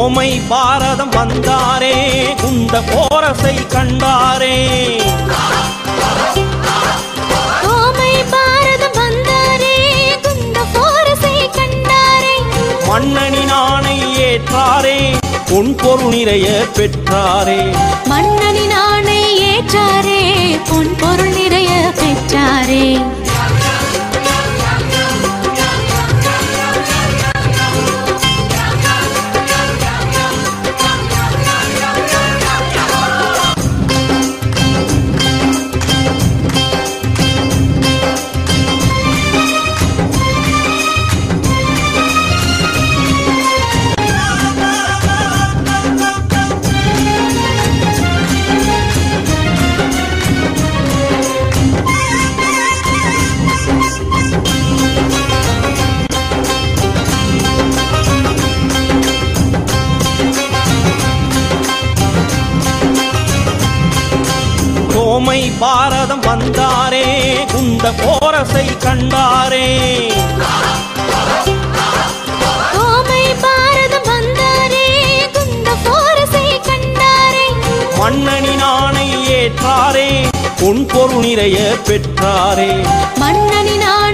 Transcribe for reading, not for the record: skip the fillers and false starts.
கோமை பாரதம் வந்தாரே குந்த போரசை கண்டாரே கோமை பாரதம் வந்தாரே குந்த போரசை கண்டாரே மன்னனின் ஆணை ஏற்றாரே பொன் பொருள் நிறைய பெற்றாரே மன்னனின் ஆணை ஏற்றாரே பொன் பொருள் நிறைய பெற்றாரே கோமை பாரதம் வந்தாரே குந்த போரசை கண்டாரே கோமை பாரதம் வந்தாரே குந்த போரசை கண்டாரே மன்னனின் ஆணை ஏற்றாரே பொன் பொருள் நிறைய பெற்றாரே மன்னனின்